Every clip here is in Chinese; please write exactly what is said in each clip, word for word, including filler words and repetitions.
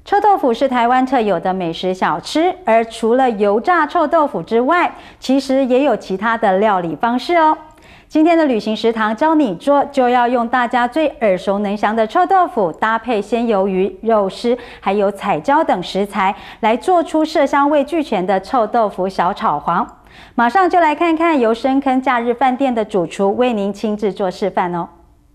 臭豆腐是台湾特有的美食小吃，而除了油炸臭豆腐之外，其实也有其他的料理方式哦。今天的旅行食堂教你做，就要用大家最耳熟能详的臭豆腐，搭配鲜鱿鱼、肉丝，还有彩椒等食材，来做出色香味俱全的臭豆腐小炒黄。马上就来看看由深坑假日饭店的主厨为您亲自做示范哦。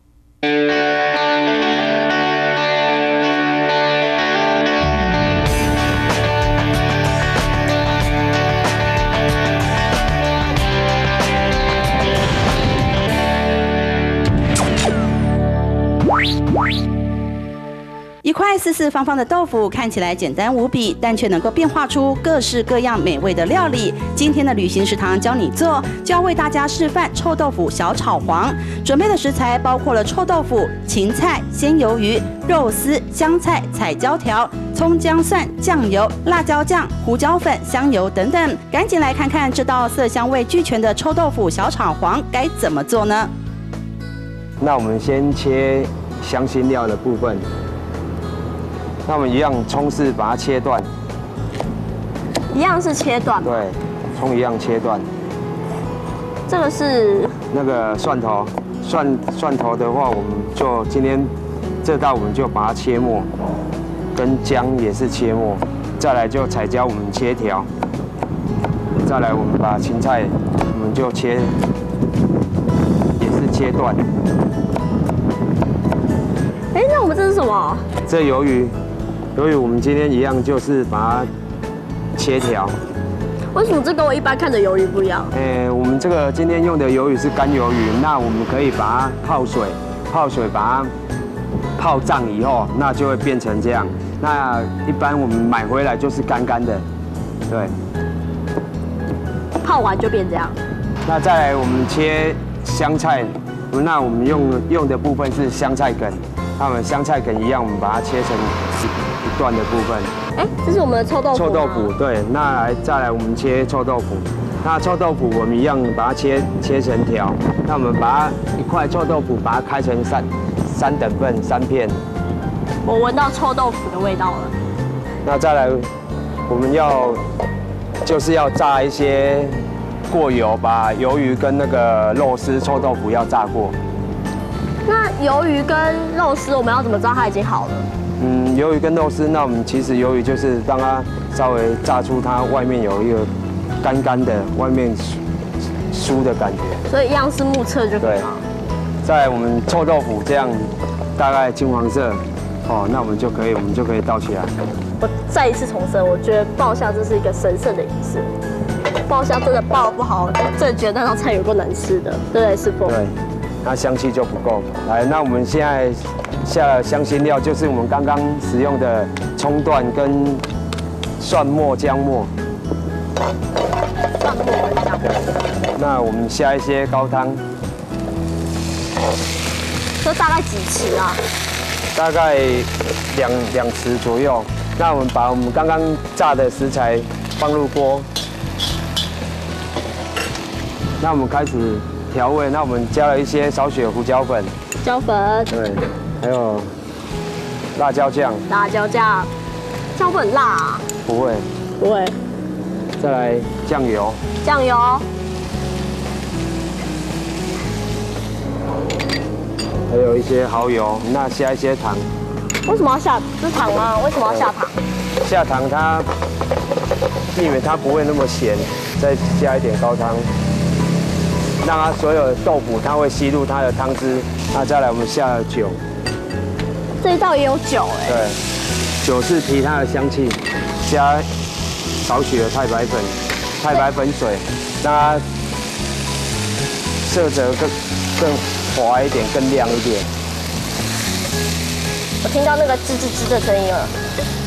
一块四四方方的豆腐看起来简单无比，但却能够变化出各式各样美味的料理。今天的旅行食堂教你做，就要为大家示范臭豆腐小炒黄。准备的食材包括了臭豆腐、芹菜、鲜鱿鱼、肉丝、香菜、彩椒条、葱姜蒜、酱油、辣椒酱、胡椒粉、香油等等。赶紧来看看这道色香味俱全的臭豆腐小炒黄该怎么做呢？ 那我们先切香辛料的部分。那我们一样，葱是把它切断， 一样是切断。 对，葱一样切断。 这个是那个蒜头，蒜蒜头的话，我们就今天这道我们就把它切末，跟姜也是切末，再来就彩椒我们切条，再来我们把芹菜我们就切，也是切断。 哎，那我们这是什么？ 这鱿鱼。由于我们今天一样，就是把它切条。 为什么这跟我一般看的鱿鱼不一样？ 呃，我们这个今天用的鱿鱼是干鱿鱼，那我们可以把它泡水，泡水把它泡胀以后，那就会变成这样。那一般我们买回来就是干干的，对。 泡完就变这样。 那再来我们切香菜，那我们用用的部分是香菜梗，那我们香菜梗一样，我们把它切成一段的部分。 哎，这是我们的臭豆腐。 臭豆腐，对。那来再来我们切臭豆腐，那臭豆腐我们一样把它切切成条。那我们把它一块臭豆腐把它开成三三等份三片。 我闻到臭豆腐的味道了。 那再来我们要就是要炸一些过油，把鱿鱼跟那个肉丝臭豆腐要炸过。 那鱿鱼跟肉丝我们要怎么知道它已经好了？ 嗯，鱿鱼跟肉丝，那我们其实鱿鱼就是让它稍微炸出它外面有一个干干的，外面酥的感觉。 所以一样是目测就可以吗？ 再来我们臭豆腐这样大概金黄色，哦，那我们就可以，我们就可以倒起来。 我再一次重申，我觉得爆香这是一个神圣的仪式。爆香真的爆不好，我真的觉得那道菜有够难吃的，对不对，师傅？ 对，那香气就不够。来，那我们现在下了香辛料，就是我们刚刚使用的葱段跟蒜末、姜末。 蒜末跟姜末。 那我们下一些高汤。 这大概几匙啊？ 大概两两匙左右。那我们把我们刚刚炸的食材放入锅。那我们开始调味，那我们加了一些少许的胡椒粉， 椒粉， 对，还有辣椒酱， 辣椒酱，这样会很辣啊？ 不会， 不会。 再来酱油， 酱油， 还有一些蚝油，那下一些糖。 为什么要下？是糖吗？为什么要下糖？ 下糖它避免它不会那么咸，再加一点高汤。让它所有的豆腐它会吸入它的汤汁，那再来我们下了酒， 这一道也有酒哎。 对，酒是提它的香气，加少许的太白粉，太白粉水，让它色泽更更滑一点，更亮一点。 我听到那个吱吱吱的声音了。